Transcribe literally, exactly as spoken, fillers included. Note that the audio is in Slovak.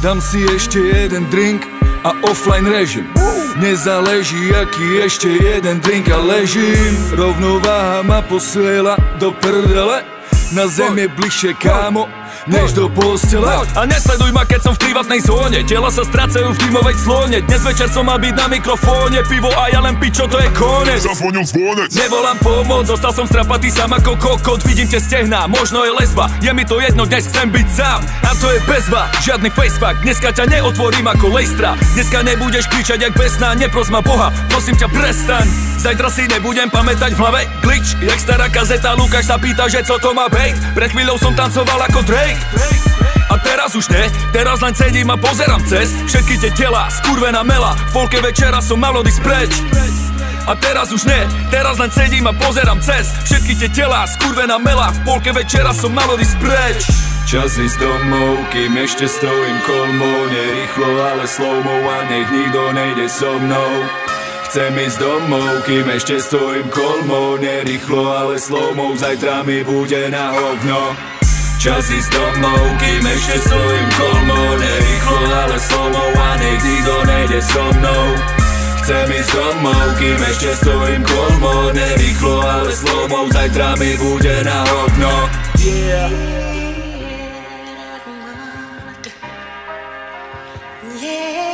Dám si ešte jeden drink a offline režim. Nezáleží aký ešte jeden drink a ležím. Rovnováha ma posiela do prdele. Na zem je bližšie kámo než do postele. A nesleduj ma keď som v privátnej zóne. Tela sa strácajú v dymovej clone. Dnes večer som mal byť na mikrofóne. Pivo a ja len pičo, to je konec. Zazvonil zvonec. Nevolám pomoc, zostal som strapatý sám ako kokot. Vidím te stehná, možno je lesba. Je mi to jedno, dnes chcem byť sám. A to je bezva, žiadny facefuck. Dneska ťa neotvorím ako lejstra. Dneska nebudeš kričať jak besná. Nepros ma Boha, prosím ťa prestaň. Zajtra si nebudem pamätať v hlave glitch. Jak stará kazeta, Lukáš sa pýta, že co to má bejt. Pred chvíľou som tancoval ako Drake. A teraz už ne, teraz len sedím a pozerám cez všetky tie tela, skurvená mela. V polke večera som mal odísť preč. A teraz už ne, teraz len sedím a pozerám cez všetky tie tela, skurvená mela. V polke večera som mal odísť preč. Čas ísť domov, kým ešte stojím kolmou. Nerýchlo, ale slowmo a nech nikto nejde so mnou. Chcem ísť domov, kým ešte stojím kolmou. Nerýchlo, ale slowmo, zajtra mi bude na hovno. Čas ísť domov, kým ešte stojím kolmou. Nerýchlo, ale slowmo a nech nikto nejde so mnou. Chcem ísť domov, kým ešte stojím kolmou. Nerýchlo, ale slowmo, zajtra mi bude na hovno. Yeah. Yeah.